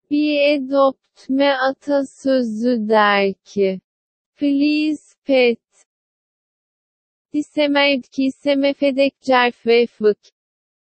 Bir edoptme atasözü der ki, Please pet. Disemevki semefedek cerfefık.